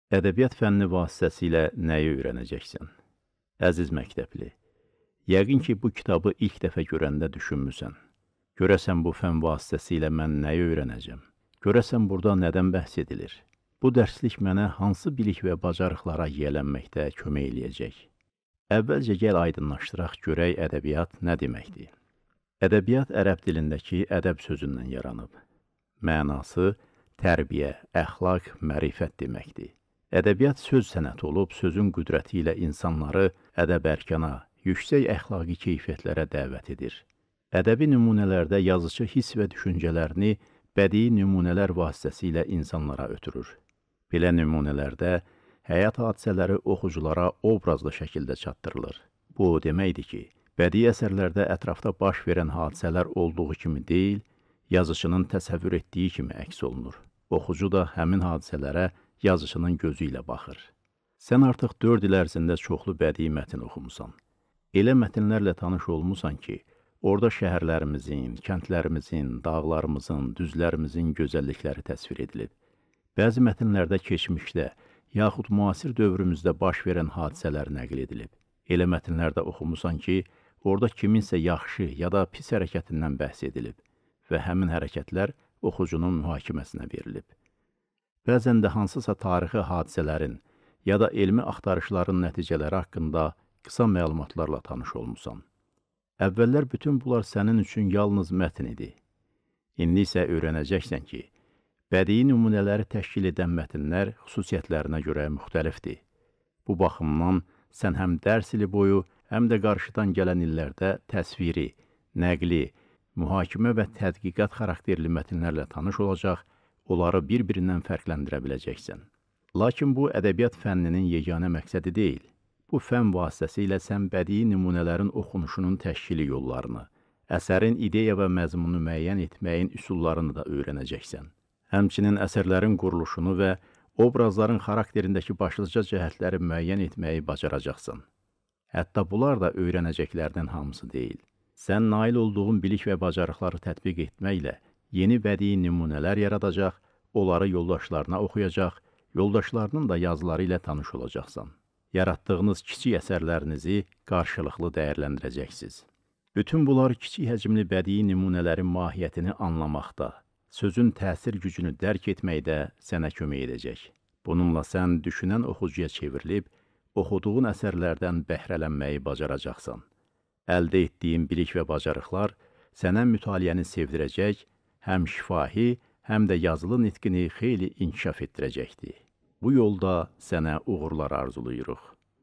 Ədəbiyyat fənni vasitəsilə nəyi öyrənəcəksən? Əziz məktəbli, yəqin ki, bu kitabı ilk dəfə görəndə düşünmüsən. Görəsən bu fənn vasitəsilə mən nəyi öyrənəcəm? Görəsən burada nədən bəhs edilir? Bu dərslik mənə hansı bilik və bacarıqlara yiyələnməkdə kömək eləyəcək? Əvvəlcə gəl aydınlaşdıraq görək ədəbiyyat nə deməkdir? Ədəbiyyat ərəb dilindəki ədəb sözündən yaranıb. Mənası tərbiyə, əxlaq, mərifət deməkdir. Ədəbiyyat söz sənəti olub, sözün qüdrəti ilə insanları ədəb-ərkana, yüksək əxlaqi keyfiyyətlərə dəvət edir. Ədəbi nümunələrdə yazıcı hiss və düşüncələrini bədii nümunələr vasitəsilə insanlara ötürür. Belə nümunələrdə həyat hadisələri oxuculara obrazlı şəkildə çatdırılır. Bu o deməkdir ki, bədii əsərlərdə ətrafda baş verən hadisələr olduğu kimi deyil, yazıcının təsəvvür etdiyi kimi əks olunur. Oxucu da həmin hadisələrə yazıcının gözü ilə baxır. Sən artıq 4 il ərzində çoxlu bədii mətn oxumusan. Elə mətnlərlə tanış olmusan ki, orada şəhərlərimizin, kəndlərimizin, dağlarımızın, düzlərimizin gözəllikləri təsvir edilib. Bəzi mətnlərdə keçmişdə, yaxud müasir dövrümüzdə baş verən hadisələr nəql edilib. Elə mətnlərdə oxumusan ki, orada kiminsə yaxşı ya da pis hərəkətindən bəhs edilib və həmin hərəkətlər oxucunun mühakiməsinə verilib. Bəzən də hansısa tarixi hadisələrin ya da elmi axtarışların nəticələri haqqında qısa məlumatlarla tanış olmusan. Əvvəllər bütün bunlar sənin üçün yalnız mətn idi. İndi isə öyrənəcəksən ki, bədii nümunələri təşkil edən mətnlər xüsusiyyətlərinə görə müxtəlifdir. Bu baxımdan sən həm dərs ili boyu, həm də qarşıdan gələn illərdə təsviri, nəqli, mühakimə və tədqiqat xarakterli mətnlərlə tanış olacaq, onları bir-birindən fərqləndirə biləcəksən. Lakin bu, ədəbiyyat fənninin yeganə məqsədi deyil. Bu fənn vasitəsilə sən bədii nümunələrin oxunuşunun təşkili yollarını, əsərin ideya və məzmunu müəyyən etməyin üsullarını da öyrənəcəksən. Həmçinin əsərlərin quruluşunu və obrazların xarakterindəki başlıca cəhətləri müəyyən etməyi bacaracaqsan. Hətta bunlar da öyrənəcəklərdən hamısı deyil. Sən nail olduğun bilik və bacarıqları tətbiq etməklə yeni bədii nümunələr yaradacaq, onları yoldaşlarına oxuyacaq, yoldaşlarının da yazıları ilə tanış olacaqsan. Yaratdığınız kiçik əsərlərinizi qarşılıqlı dəyərləndirəcəksiniz. Bütün bunlar kiçik həcmli bədii nümunələrin mahiyyətini anlamaqda, sözün təsir gücünü dərk etməkdə sənə kömək edəcək. Bununla sən düşünən oxucuya çevrilib, oxuduğun əsərlərdən bəhrələnməyi bacaracaqsan. Əldə etdiyin bilik və bacarıqlar sənə mütaliəni sevdirəcək, həm şifahi, həm də yazılı nitqini xeyli inkişaf etdirəcəkdir. Bu yolda sənə uğurlar arzuluyuruq.